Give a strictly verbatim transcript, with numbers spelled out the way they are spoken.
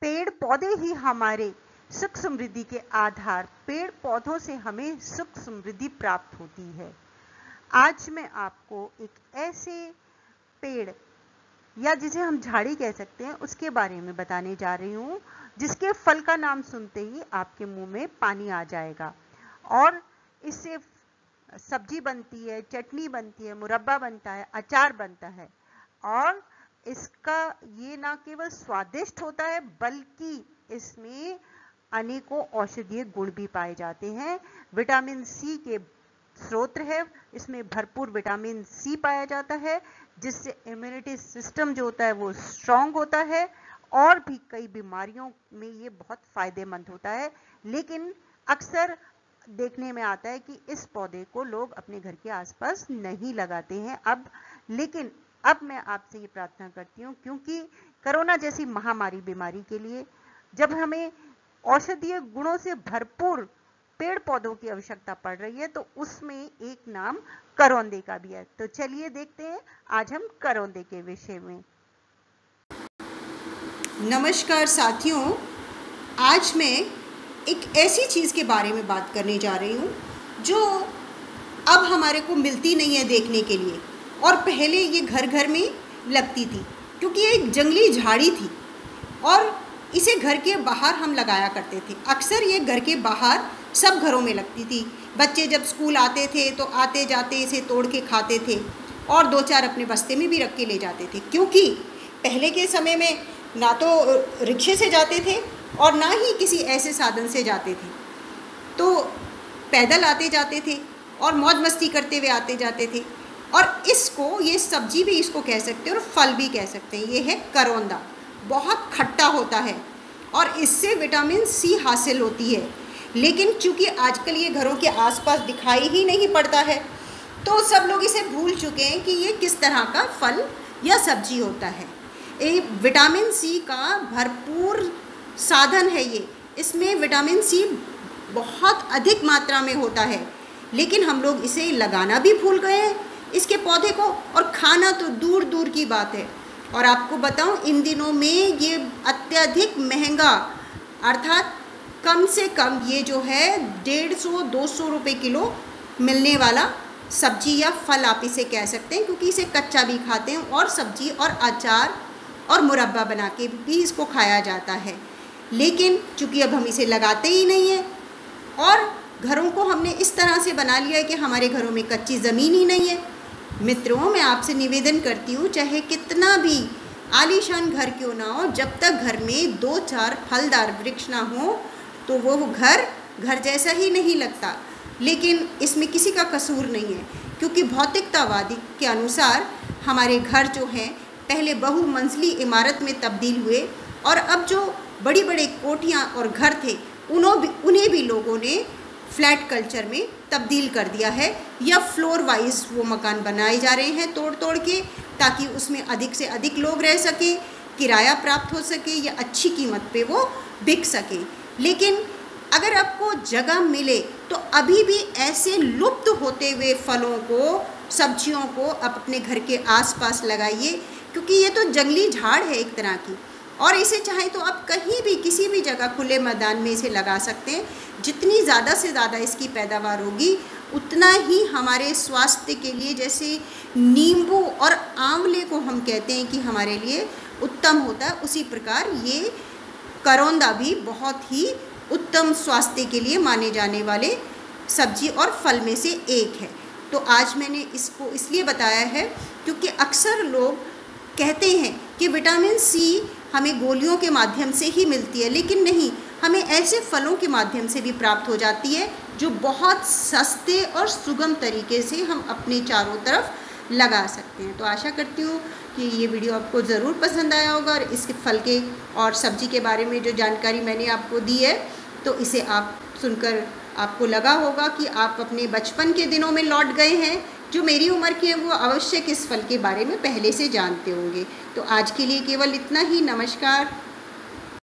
पेड़ पौधे ही हमारे सुख समृद्धि के आधार, पेड़ पौधों से हमें सुख समृद्धि प्राप्त होती है। आज मैं आपको एक ऐसे पेड़ या जिसे हम झाड़ी कह सकते हैं उसके बारे में बताने जा रही हूं, जिसके फल का नाम सुनते ही आपके मुंह में पानी आ जाएगा। और इससे सब्जी बनती है, चटनी बनती है, मुरब्बा बनता है, अचार बनता है। और इसका ये ना केवल स्वादिष्ट होता है बल्कि इसमें अनेकों औषधीय गुण भी पाए जाते हैं। विटामिन सी के स्रोत है, इसमें भरपूर विटामिन सी पाया जाता है, जिससे इम्यूनिटी सिस्टम जो होता है वो स्ट्रांग होता है और भी कई बीमारियों में ये बहुत फायदेमंद होता है। लेकिन अक्सर देखने में आता है कि इस पौधे को लोग अपने घर के आसपास नहीं लगाते हैं अब। लेकिन अब मैं आपसे ये प्रार्थना करती हूँ, क्योंकि कोरोना जैसी महामारी बीमारी के लिए जब हमें औषधीय गुणों से भरपूर पेड़ पौधों की आवश्यकता पड़ रही है, तो उसमें एक नाम करौंदे का भी है। तो चलिए देखते हैं आज हम करौंदे के विषय में। नमस्कार साथियों, आज मैं एक ऐसी चीज़ के बारे में बात करने जा रही हूँ जो अब हमारे को मिलती नहीं है देखने के लिए, और पहले ये घर घर में लगती थी, क्योंकि ये एक जंगली झाड़ी थी और इसे घर के बाहर हम लगाया करते थे। अक्सर ये घर के बाहर सब घरों में लगती थी। बच्चे जब स्कूल आते थे तो आते जाते इसे तोड़ के खाते थे और दो चार अपने बस्ते में भी रख के ले जाते थे, क्योंकि पहले के समय में ना तो रिक्शे से जाते थे और ना ही किसी ऐसे साधन से जाते थे, तो पैदल आते जाते थे और मौज मस्ती करते हुए आते जाते थे। और इसको, ये सब्जी भी इसको कह सकते हैं और फल भी कह सकते हैं। ये है करौंदा। बहुत खट्टा होता है और इससे विटामिन सी हासिल होती है। लेकिन चूंकि आजकल ये घरों के आसपास दिखाई ही नहीं पड़ता है, तो सब लोग इसे भूल चुके हैं कि ये किस तरह का फल या सब्जी होता है। ये विटामिन सी का भरपूर साधन है। ये इसमें विटामिन सी बहुत अधिक मात्रा में होता है, लेकिन हम लोग इसे लगाना भी भूल गए हैं इसके पौधे को, और खाना तो दूर दूर की बात है। और आपको बताऊं, इन दिनों में ये अत्यधिक महंगा, अर्थात कम से कम ये जो है डेढ़ सौ दो सौ रुपये किलो मिलने वाला सब्जी या फल आप इसे कह सकते हैं, क्योंकि इसे कच्चा भी खाते हैं और सब्जी और अचार और मुरब्बा बना के भी इसको खाया जाता है। लेकिन चूँकि अब हम इसे लगाते ही नहीं हैं और घरों को हमने इस तरह से बना लिया है कि हमारे घरों में कच्ची ज़मीन ही नहीं है। मित्रों, मैं आपसे निवेदन करती हूँ, चाहे कितना भी आलीशान घर क्यों ना हो, जब तक घर में दो चार फलदार वृक्ष ना हो तो वो घर घर जैसा ही नहीं लगता। लेकिन इसमें किसी का कसूर नहीं है, क्योंकि भौतिकतावादी के अनुसार हमारे घर जो हैं पहले बहुमंजिली इमारत में तब्दील हुए, और अब जो बड़ी बड़ी कोठियाँ और घर थे उन्हों भी उन्हें भी लोगों ने फ्लैट कल्चर में तब्दील कर दिया है, या फ्लोर वाइज वो मकान बनाए जा रहे हैं तोड़ तोड़ के, ताकि उसमें अधिक से अधिक लोग रह सकें, किराया प्राप्त हो सके या अच्छी कीमत पे वो बिक सके। लेकिन अगर आपको जगह मिले तो अभी भी ऐसे लुप्त होते हुए फलों को, सब्जियों को अपने घर के आसपास लगाइए, क्योंकि ये तो जंगली झाड़ है एक तरह की, और इसे चाहे तो आप कहीं भी किसी भी जगह खुले मैदान में इसे लगा सकते हैं। जितनी ज़्यादा से ज़्यादा इसकी पैदावार होगी उतना ही हमारे स्वास्थ्य के लिए, जैसे नींबू और आंवले को हम कहते हैं कि हमारे लिए उत्तम होता है, उसी प्रकार ये करौंदा भी बहुत ही उत्तम स्वास्थ्य के लिए माने जाने वाले सब्जी और फल में से एक है। तो आज मैंने इसको इसलिए बताया है क्योंकि अक्सर लोग कहते हैं कि विटामिन सी हमें गोलियों के माध्यम से ही मिलती है, लेकिन नहीं, हमें ऐसे फलों के माध्यम से भी प्राप्त हो जाती है जो बहुत सस्ते और सुगम तरीके से हम अपने चारों तरफ लगा सकते हैं। तो आशा करती हूँ कि ये वीडियो आपको ज़रूर पसंद आया होगा, और इसके फल के और सब्जी के बारे में जो जानकारी मैंने आपको दी है, तो इसे आप सुनकर आपको लगा होगा कि आप अपने बचपन के दिनों में लौट गए हैं। जो मेरी उम्र के हैं वो अवश्य इस फल के बारे में पहले से जानते होंगे। तो आज के लिए केवल इतना ही। नमस्कार।